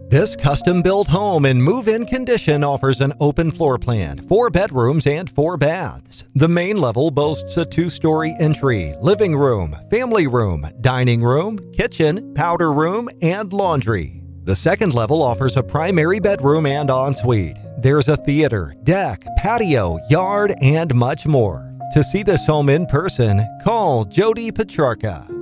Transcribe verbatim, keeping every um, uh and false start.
This custom-built home in move-in condition offers an open floor plan, four bedrooms and four baths. The main level boasts a two-story entry, living room, family room, dining room, kitchen, powder room, and laundry. The second level offers a primary bedroom and ensuite. There's a theater, deck, patio, yard, and much more. To see this home in person, call Jodi Petrarca.